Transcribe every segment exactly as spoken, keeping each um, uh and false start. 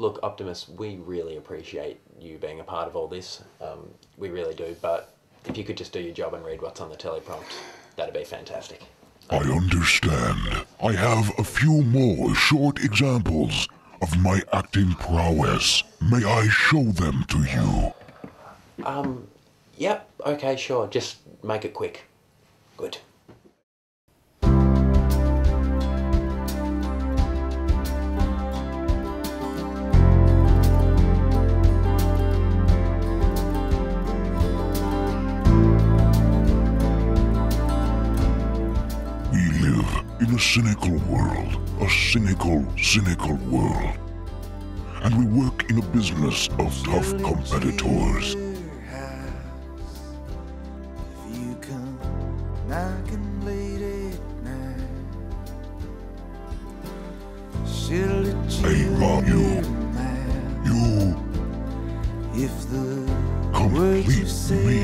look, Optimus, we really appreciate you being a part of all this. Um, we really do, but if you could just do your job and read what's on the teleprompt, that'd be fantastic. I understand. I have a few more short examples of my acting prowess. May I show them to you? Um, yep, okay, sure. Just make it quick. Good. In a cynical world, a cynical, cynical world. And we work in a business of tough competitors. I love you. You complete me.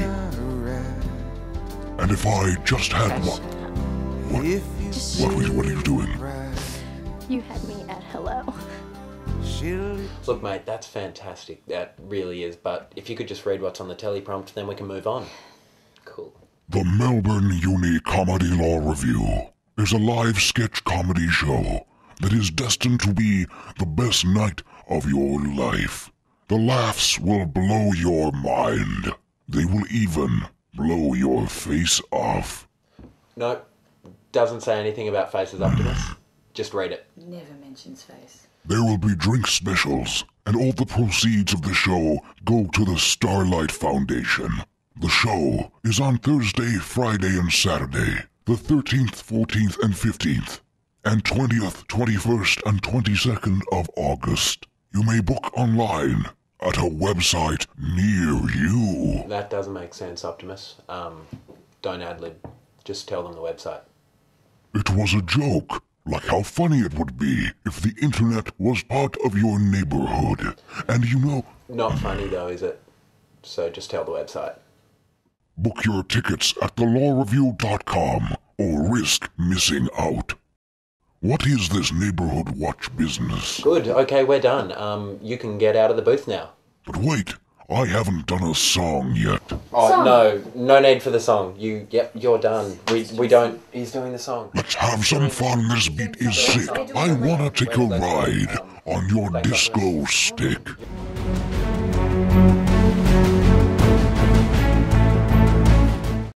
And if I just had one... What? What, was, what are you doing? You had me at hello. Look, mate, that's fantastic. That really is. But if you could just read what's on the teleprompt, then we can move on. Cool. The Melbourne Uni Comedy Law Revue is a live sketch comedy show that is destined to be the best night of your life. The laughs will blow your mind. They will even blow your face off. No. Doesn't say anything about faces, Optimus. Just read it. Never mentions face. There will be drink specials, and all the proceeds of the show go to the Starlight Foundation. The show is on Thursday, Friday, and Saturday, the thirteenth, fourteenth, and fifteenth, and twentieth, twenty-first, and twenty-second of August. You may book online at a website near you. That doesn't make sense, Optimus. Um, don't ad-lib. Just tell them the website. It was a joke, like how funny it would be if the internet was part of your neighborhood. And you know... Not funny though, is it? So just tell the website. Book your tickets at the law review dot com or risk missing out. What is this neighborhood watch business? Good, okay, we're done. Um, you can get out of the booth now. But wait, I haven't done a song yet. Oh, Song. no, no need for the song. You, yep, you're done. We, we don't, he's doing the song. Let's have some fun, this beat is sick. I wanna take a ride on your disco stick.